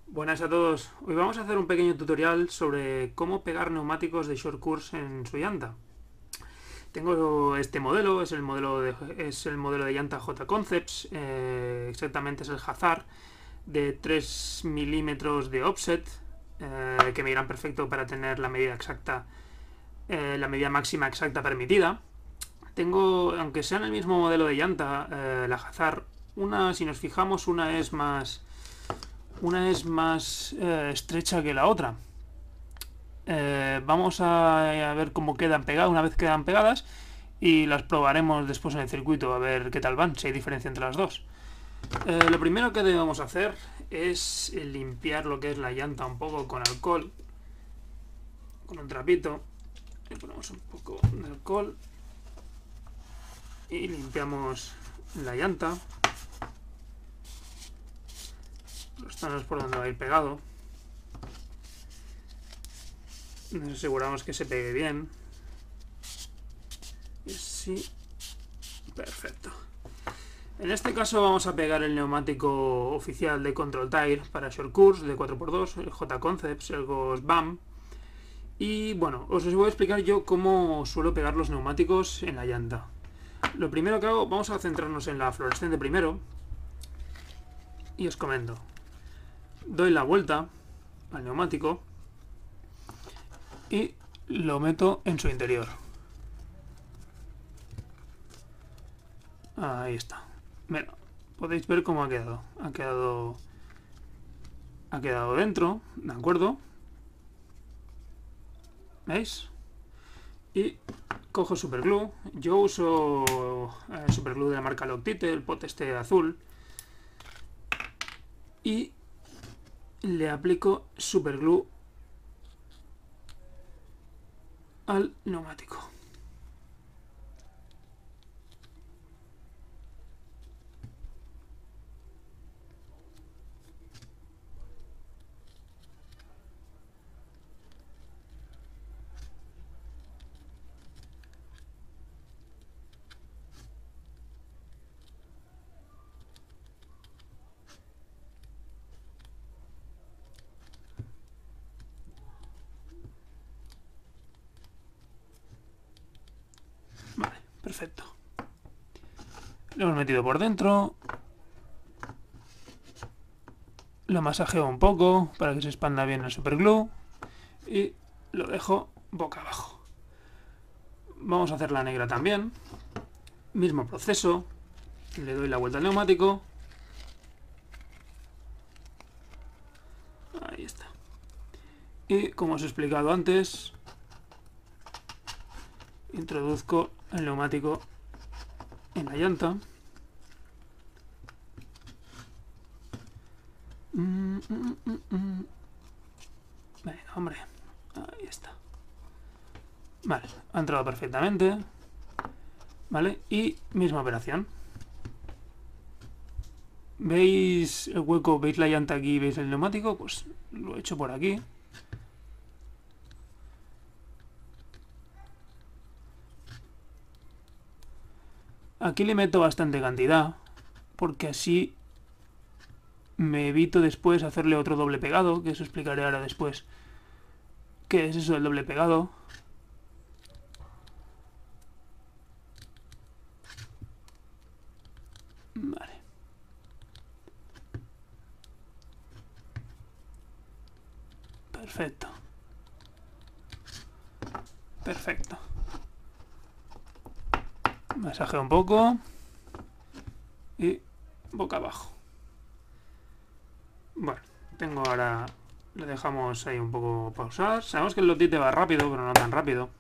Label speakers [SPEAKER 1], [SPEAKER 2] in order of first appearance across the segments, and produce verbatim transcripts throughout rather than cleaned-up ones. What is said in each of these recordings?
[SPEAKER 1] Buenas a todos. Hoy vamos a hacer un pequeño tutorial sobre cómo pegar neumáticos de short course en su llanta. Tengo este modelo, es el modelo de, es el modelo de llanta J Concepts, eh, exactamente es el Hazard de tres milímetros de offset, eh, que me irán perfecto para tener la medida exacta, eh, la medida máxima exacta permitida. Tengo, aunque sean el mismo modelo de llanta, eh, la Hazard, una, si nos fijamos, una es más una es más eh, estrecha que la otra. Eh, vamos a, a ver cómo quedan pegadas una vez quedan pegadas y las probaremos después en el circuito a ver qué tal van, si hay diferencia entre las dos. Eh, lo primero que debemos hacer es limpiar lo que es la llanta un poco con alcohol, con un trapito. Le ponemos un poco de alcohol y limpiamos la llanta, los zonas por donde va a ir pegado. Nos aseguramos que se pegue bien. Y sí, perfecto. En este caso vamos a pegar el neumático oficial de Control Tire para short course de cuatro por dos, el J Concepts, el Ghost B A M. Y bueno, os voy a explicar yo cómo suelo pegar los neumáticos en la llanta. Lo primero que hago, vamos a centrarnos en la fluorescente primero. Y os comento. Doy la vuelta al neumático y lo meto en su interior. Ahí está. Mira, podéis ver cómo ha quedado. Ha quedado. Ha quedado dentro, ¿de acuerdo? ¿Veis? Y cojo superglue. Yo uso eh, superglue de la marca Loctite, el pote este azul. Y le aplico superglue al neumático. Vale, perfecto. Lo hemos metido por dentro. Lo masajeo un poco para que se expanda bien el superglue. Y lo dejo boca abajo. Vamos a hacer la negra también. Mismo proceso. Le doy la vuelta al neumático. Ahí está. Y como os he explicado antes, introduzco el neumático en la llanta. Mm, mm, mm, mm. Venga, hombre. Ahí está. Vale, ha entrado perfectamente. Vale, y misma operación. ¿Veis el hueco? ¿Veis la llanta aquí? ¿Veis el neumático? Pues lo he hecho por aquí. Aquí le meto bastante cantidad, porque así me evito después hacerle otro doble pegado, que eso explicaré ahora después. ¿Qué es eso del doble pegado? Vale. Perfecto. Perfecto. Masajeo un poco. Y boca abajo. Bueno, tengo ahora... Le dejamos ahí un poco pausar. Sabemos que el Loctite va rápido, pero no tan rápido.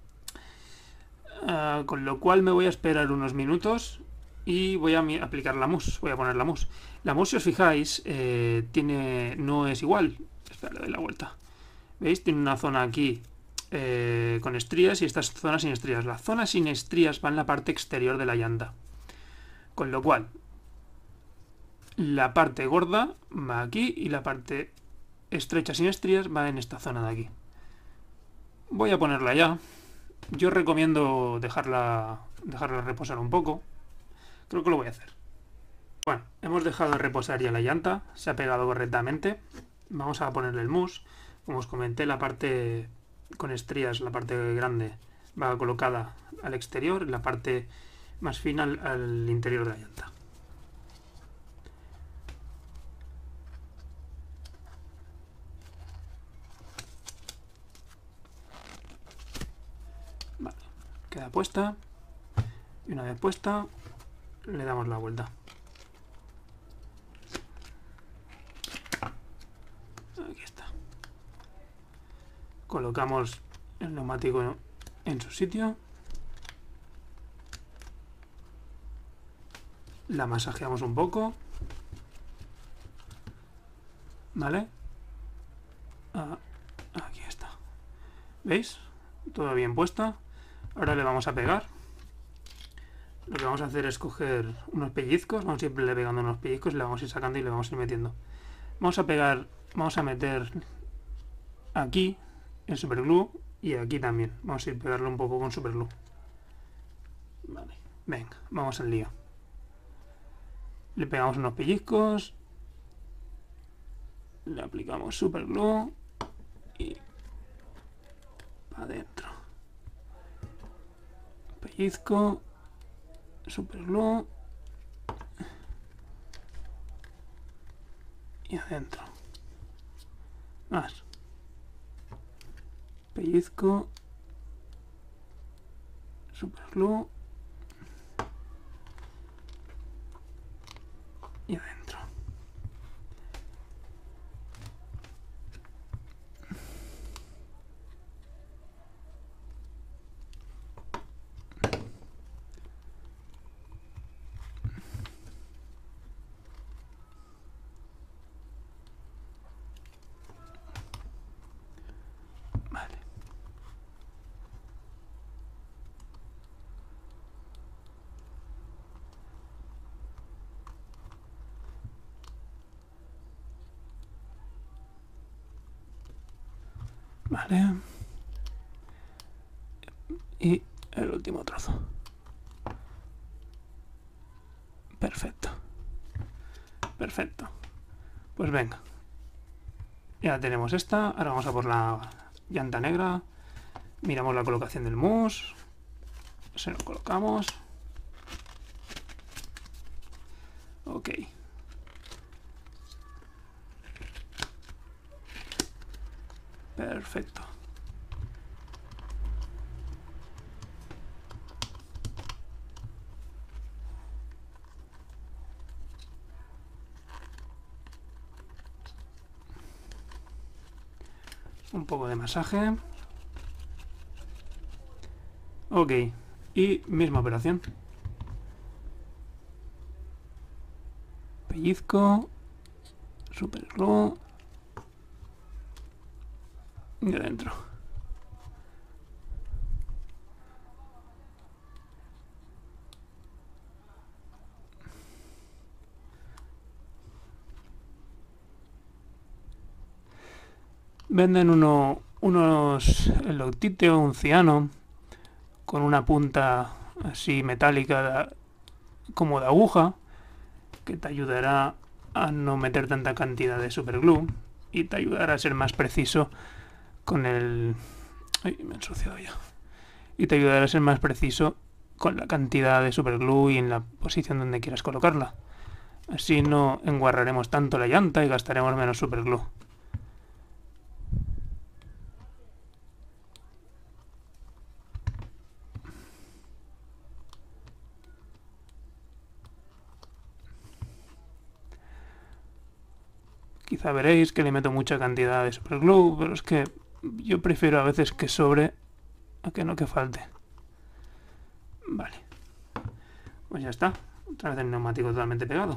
[SPEAKER 1] Uh, con lo cual me voy a esperar unos minutos y voy a aplicar la mousse. Voy a poner la mousse. La mousse, si os fijáis, eh, tiene, no es igual. Espera, le doy la vuelta. ¿Veis? Tiene una zona aquí eh, con estrías y esta zona sin estrías. La zona sin estrías va en la parte exterior de la llanta. Con lo cual, la parte gorda va aquí y la parte estrecha sin estrías va en esta zona de aquí. Voy a ponerla ya. Yo recomiendo dejarla, dejarla reposar un poco. Creo que lo voy a hacer. Bueno, hemos dejado de reposar ya la llanta. Se ha pegado correctamente. Vamos a ponerle el mus. Como os comenté, la parte con estrías, la parte grande, va colocada al exterior, la parte más fina al, al interior de la llanta. Vale, queda puesta. Y una vez puesta, le damos la vuelta. Aquí está. Colocamos el neumático en su sitio. La masajeamos un poco. ¿Vale? Ah, aquí está. ¿Veis? Todo bien puesta. Ahora le vamos a pegar. Lo que vamos a hacer es coger unos pellizcos. Vamos a ir pegando unos pellizcos y le vamos a ir sacando y le vamos a ir metiendo. Vamos a pegar, vamos a meter aquí el superglue y aquí también. Vamos a ir pegarlo un poco con superglue. Vale, venga, vamos al lío. Le pegamos unos pellizcos. Le aplicamos superglue y para adentro. Pellizco, superglue y adentro. Más. Pellizco, superglue y adentro. Vale. Vale. Y el último trozo. Perfecto. Perfecto. Pues venga. Ya tenemos esta. Ahora vamos a por la llanta negra. Miramos la colocación del mus. Se lo colocamos. Ok. Perfecto. Un poco de masaje. Ok. Y misma operación. Pellizco. Superglue. Y adentro. Venden uno, unos el Loctite o un ciano con una punta así metálica como de aguja que te ayudará a no meter tanta cantidad de superglue y te ayudará a ser más preciso con el... Ay, me he ensuciado ya. Y te ayudará a ser más preciso con la cantidad de superglue y en la posición donde quieras colocarla. Así no enguarraremos tanto la llanta y gastaremos menos superglue. Quizá veréis que le meto mucha cantidad de superglue, pero es que yo prefiero a veces que sobre a que no que falte. Vale. Pues ya está. Otra vez el neumático totalmente pegado.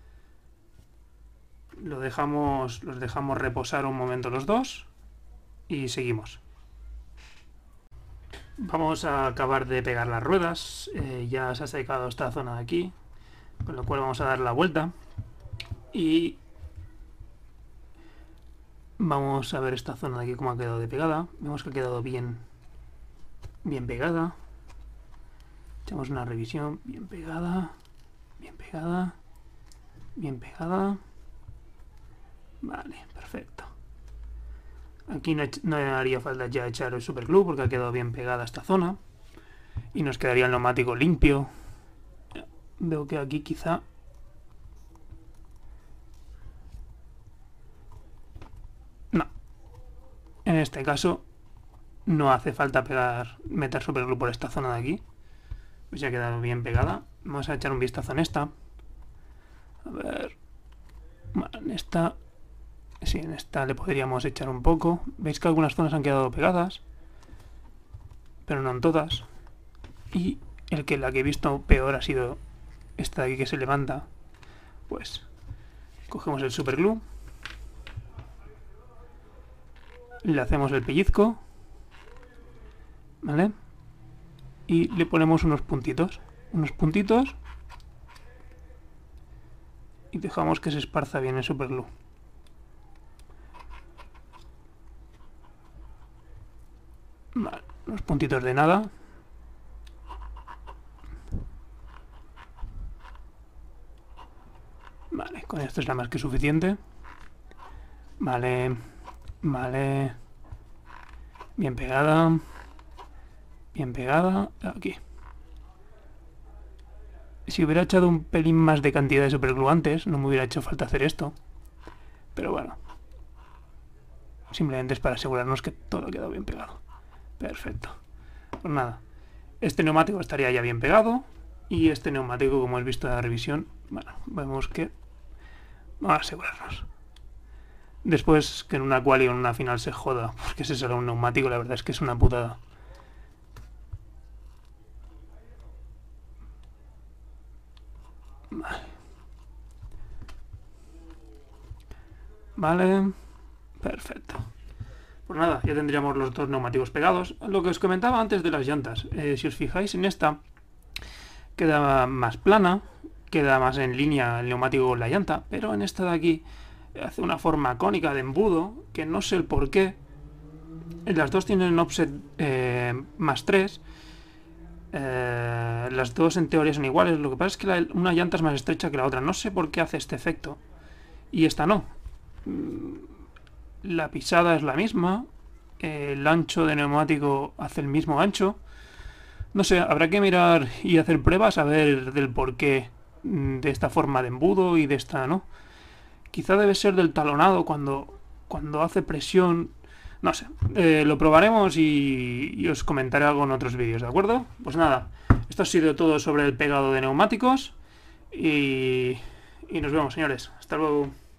[SPEAKER 1] Lo dejamos, los dejamos reposar un momento los dos y seguimos. Vamos a acabar de pegar las ruedas. Eh, ya se ha secado esta zona de aquí, con lo cual vamos a dar la vuelta y vamos a ver esta zona de aquí cómo ha quedado de pegada. Vemos que ha quedado bien, bien pegada. Echamos una revisión. Bien pegada, bien pegada, bien pegada. Vale, perfecto. Aquí no, no haría falta ya echar el superglue porque ha quedado bien pegada esta zona. Y nos quedaría el neumático limpio. Veo que aquí quizá... No. En este caso no hace falta pegar, meter superglue por esta zona de aquí. Pues ya ha quedado bien pegada. Vamos a echar un vistazo en esta. A ver... Bueno, en esta... Sí, en esta le podríamos echar un poco. Veis que algunas zonas han quedado pegadas, pero no en todas. Y el que la que he visto peor ha sido esta de aquí que se levanta. Pues cogemos el superglue, le hacemos el pellizco, ¿vale? Y le ponemos unos puntitos, unos puntitos, y dejamos que se esparza bien el superglue. Vale, unos puntitos de nada. Vale, con esto es la más que suficiente. Vale, vale. Bien pegada. Bien pegada. Aquí. Si hubiera echado un pelín más de cantidad de superglue antes, no me hubiera hecho falta hacer esto. Pero bueno. Simplemente es para asegurarnos que todo ha quedado bien pegado. Perfecto. Pues nada. Este neumático estaría ya bien pegado. Y este neumático, como habéis visto en la revisión, bueno, vemos que... Vamos a asegurarnos. Después que en una quali o en una final se joda, porque ese será un neumático, la verdad es que es una putada. Vale. Vale. Perfecto. Pues nada, ya tendríamos los dos neumáticos pegados. Lo que os comentaba antes de las llantas. Eh, si os fijáis en esta, queda más plana, queda más en línea el neumático con la llanta, pero en esta de aquí hace una forma cónica de embudo, que no sé el por qué. Las dos tienen offset eh, más tres. Eh, las dos en teoría son iguales. Lo que pasa es que la, una llanta es más estrecha que la otra. No sé por qué hace este efecto. Y esta no. La pisada es la misma. El ancho de neumático hace el mismo ancho. No sé, habrá que mirar y hacer pruebas a ver del por qué de esta forma de embudo y de esta, ¿no? Quizá debe ser del talonado cuando, cuando hace presión. No sé, eh, lo probaremos y, y os comentaré algo en otros vídeos, ¿de acuerdo? Pues nada, esto ha sido todo sobre el pegado de neumáticos y, y nos vemos, señores. Hasta luego.